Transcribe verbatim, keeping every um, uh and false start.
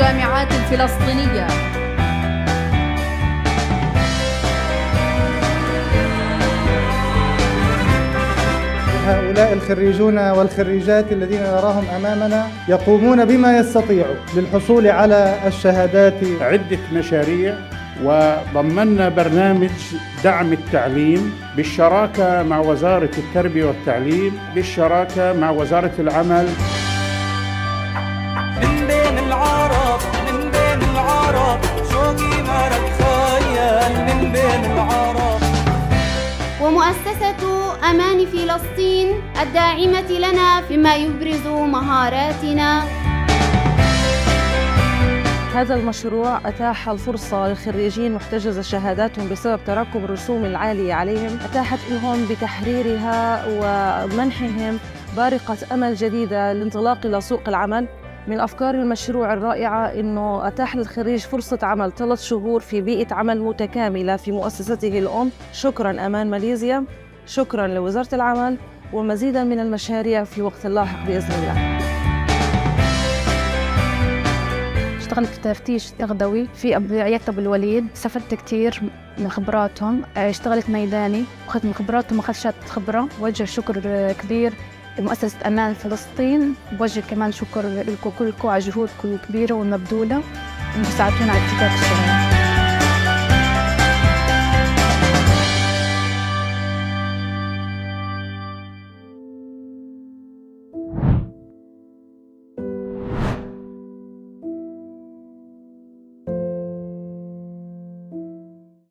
الجامعات الفلسطينية. هؤلاء الخريجون والخريجات الذين نراهم أمامنا يقومون بما يستطيعوا للحصول على الشهادات. عدة مشاريع، وضمننا برنامج دعم التعليم بالشراكة مع وزارة التربية والتعليم، بالشراكة مع وزارة العمل. من بين العرب من بين العرب شوقي ما تخيل من بين العرب. ومؤسسة أمان فلسطين الداعمة لنا فيما يبرز مهاراتنا. هذا المشروع أتاح الفرصة للخريجين محتجز شهاداتهم بسبب تراكم الرسوم العالية عليهم، أتاحت لهم بتحريرها ومنحهم بارقة أمل جديدة للانطلاق إلى سوق العمل. من أفكار المشروع الرائعة أنه أتاح للخريج فرصة عمل ثلاث شهور في بيئة عمل متكاملة في مؤسسته الأم. شكراً أمان ماليزيا، شكراً لوزارة العمل، ومزيداً من المشاريع في وقت لاحق بإذن الله. اشتغلت في تفتيش يغدوي في عيادة أبو الوليد، استفدت كثير من خبراتهم. اشتغلت ميداني وأخذت من خبراتهم وأخذت شهادة خبرة. وجه شكر كبير مؤسسة أمان فلسطين، بوجه كمان شكر لكم كلكم على جهودكم الكبيرة والمبذولة ومساعدتونا على ابتكار الشغل.